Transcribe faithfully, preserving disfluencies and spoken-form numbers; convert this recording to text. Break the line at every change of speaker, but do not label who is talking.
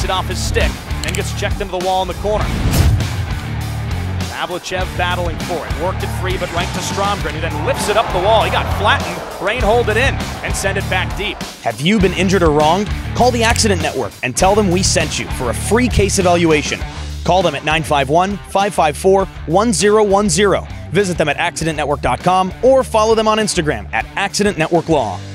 it off his stick, and gets checked into the wall in the corner. Pavlichev battling for it, worked it free, but right to Stromgren, who then lifts it up the wall. He got flattened, Rain hold it in, and send it back deep.
Have you been injured or wronged? Call the Accident Network and tell them we sent you for a free case evaluation. Call them at nine five one, five five four, one zero one zero. Visit them at accident network dot com or follow them on Instagram at Accident Network Law.